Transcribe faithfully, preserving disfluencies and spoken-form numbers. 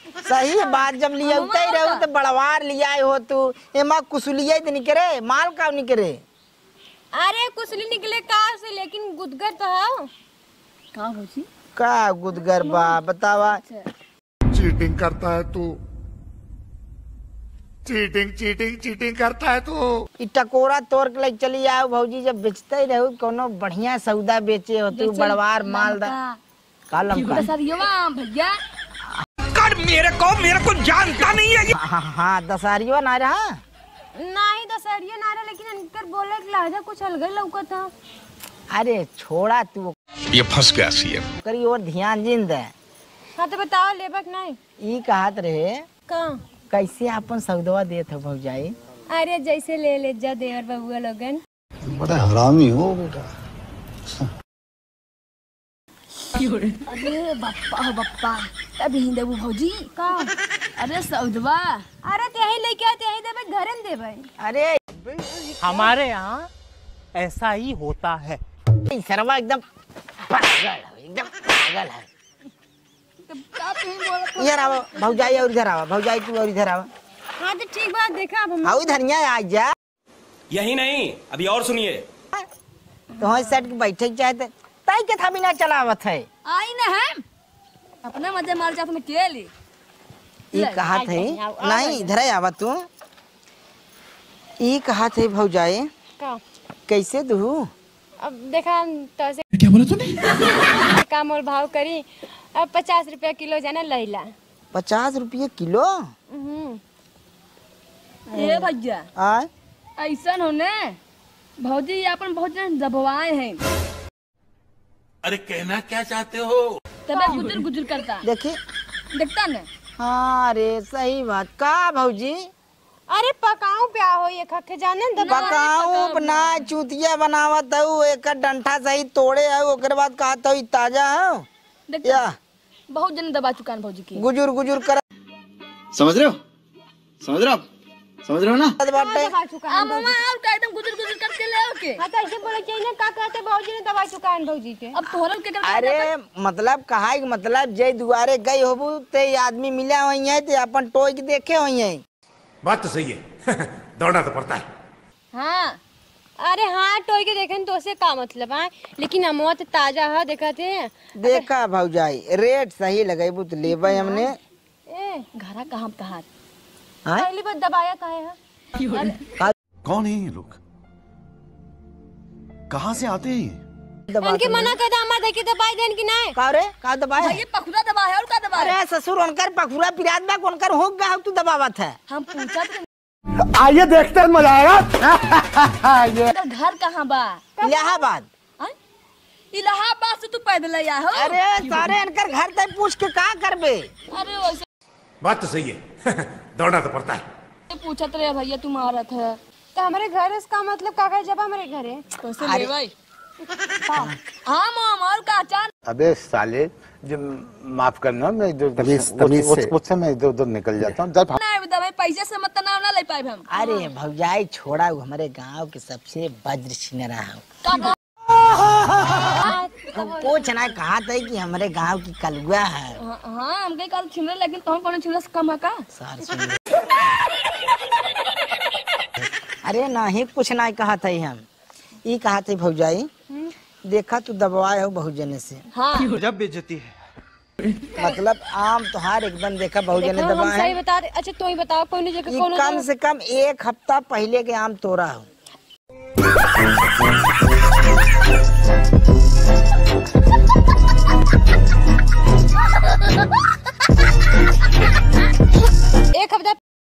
सही बात जब लिया ही रहो तो बड़वार लिया हो तू एमा कुसुलिया तो निकरे माल का निकरे। अरे कुसली निकले कार से लेकिन गुदगर तो है का हो जी का गुदगर बा बतावा। चीटिंग करता है तू, चीटिंग चीटिंग चीटिंग करता है तू। टकोरा तोड़ के ले चली आओ भौजी जब बेचते ही रहो कोनो बढ़िया सौदा बेचे हो तू बड़वार मालदार का लमका भैया कर मेरे को मेरे को जानता नहीं है। हाँ हाँ दशहरिया ना रहा नहीं दशहरिया ना रहा लेकिन इनकर बोले के लहजा कुछ अलग लौका था। अरे छोड़ा तू ये फंस गया सी है करी और ध्यान जिन दे। हाँ तो बताओ लेबक नहीं ई कहत रहे का कैसे अपन सौदवा देत हो भौजाई। अरे जैसे ले ले जा देवर बबुआ लोगन। बड़ा हरामी हो बेटा। अरे बप्पा हो बप्पा अभी देबू भौजी का। अरे सौदवा अरे तेही लेके आ तेही देबे घरे में देबे। अरे हमारे यहाँ ऐसा ही होता है। सरवा एकदम पागल है एकदम पागल है। इधर आओ भौजाई और इधर आओ भौजाई तू और इधर आओ। हाँ तो ठीक बात देखा अब हम आओ इधर नहीं आ जा। यही नहीं अभी और सुनिए। तो हम सेट के बैठे चाहते ताई के था बिना चलावत है। आई ना हम अपने मजे मार जात में के ली ई कहा थे नहीं इधर आवा तू। ई कहा थे भौजाई का कैसे दू अब देखा तो से क्या बोला तूने? का मोल भाव करी अब पचास रुपया किलो जाना लैला। पचास रुपये किलो। ये भैया आ ऐसा होने भौजी अपन बहुत जन दबवाए हैं। अरे कहना क्या चाहते हो? तबे गुजर गुजर करता देखी देखता न। हाँ रे सही बात का भौजी। अरे पकाऊ प्या हो ये खखे जाने पकाऊ अपना चूतिया बनावत हूँ एक डंठा सही तोड़े है ओकर बाद कहत हूँ ताजा है या बहुत जन दबा चुका है भौजी की। गुजुर गुजुर कर समझ रहे हो समझ रहे हो समझ रहे हो ना। दबा चुका है मामा और का एकदम गुजर गुजर करके ले ओके। हां तो ऐसे बोले चाहिए ना का कहते भौजी ने दबा चुका है भौजी के। अब तोहरल के अरे मतलब कहा मतलब जय दुआरे गई होबू ते आदमी मिला वही है ते अपन टोई के देखे वही है। बात तो सही है दौड़ना तो पड़ता है। हाँ अरे हाँ टोई के देखे तो से का मतलब है लेकिन अमवा तो ताजा है देखा थे। देखा भौजाई रेट सही लगाईबू तो लेबे हमने। ए घरा कहां कहां हां पहली बार दबाया काहे है। कौन है ये लोग कहाँ से आते हैं? उनके मना कर दा हमार देखे दबाई देन की नहीं का रे का दबाए ये पखुरा दबाया और का दबाया। अरे ससुर उनकर पखुरा पिरात बा कोनकर हो गया तू दबावत है। हम पूछा आइए देखते हैं मजा आएगा। घर कहाँ बा? इलाहाबाद। इलाहाबाद से तू पैदल आया हो? अरे सारे इनकर घर तक पूछ के का करबे। अरे वैसे बात तो सही है दौड़ना तो पड़ता है। पूछा तो रे भैया तुम औरत है तो हमारे घर इसका मतलब काका जब हमारे घर है कैसे ले भाई। हाँ मामा और का चार। अबे साले जो माफ करना मैं मुझसे मैं इधर उधर निकल जाता हूँ। दवाई पैसे से मत नाम ना ले पाए हम। अरे भौजाई छोड़ा हमारे गांव के सबसे वज्र छिनरा है। पूछना कहा था कि हमारे गांव की कलुआ है। हाँ हमके कल छिनरा लेकिन तुम कौन छिनरा से कम है का? अरे नहीं कुछ नहीं कहा था हम ये कहा थे भौजाई देखा तू दबाए हो बहुत जने से। हाँ जब बेइज्जती है मतलब आम तोहार एकदम देखा बहुत जने दबाए सही बता रहे। अच्छा तू ही बताओ कौन जगह कौन कम से कम एक हफ्ता पहले के आम तोड़ा हो।